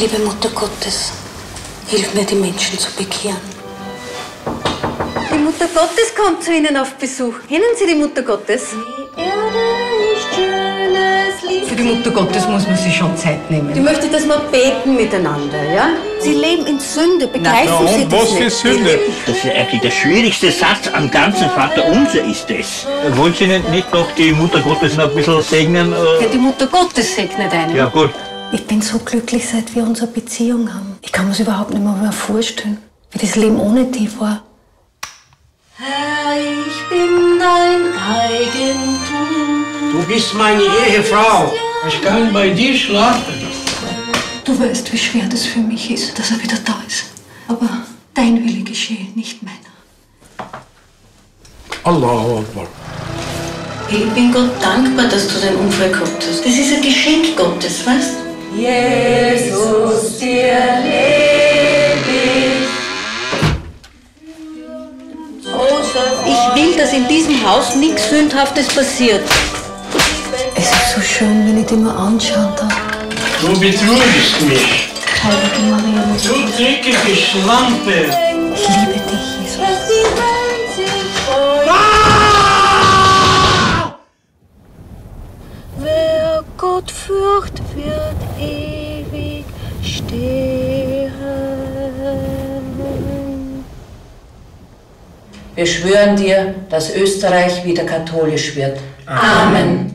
Liebe Mutter Gottes, hilf mir, die Menschen zu bekehren. Die Mutter Gottes kommt zu Ihnen auf Besuch. Kennen Sie die Mutter Gottes? Die Erde ist schönes Lied. Für die Mutter Gottes muss man sich schon Zeit nehmen. Ich möchte, dass wir beten miteinander, ja? Sie leben in Sünde, begreifen Sie das nicht? Was ist Sünde? Das ist eigentlich der schwierigste Satz am ganzen Vaterunser ist es. Wollen Sie nicht noch die Mutter Gottes noch ein bisschen segnen? Ja, die Mutter Gottes segnet einen. Ja, gut. Ich bin so glücklich, seit wir unsere Beziehung haben. Ich kann mir das überhaupt nicht mehr vorstellen, wie das Leben ohne dich war. Herr, ich bin dein Eigentum. Du bist meine Ehefrau. Ich kann bei dir schlafen. Du weißt, wie schwer das für mich ist, dass er wieder da ist. Aber dein Wille geschehe, nicht meiner. Allahu Akbar. Ich bin Gott dankbar, dass du den Unfall gehabt hast. Das ist ein Geschenk Gottes, weißt du? Jesus, dir lebe ich. Ich will, dass in diesem Haus nichts Sündhaftes passiert. Es ist so schön, wenn ich dich mal anschauen darf. Du betrügst mich. Heilige Maria, Du dreckige Schlampe. ich liebe dich, Jesus. Wer Gott fürcht, wird ewig stehen. Wir schwören dir, dass Österreich wieder katholisch wird. Amen.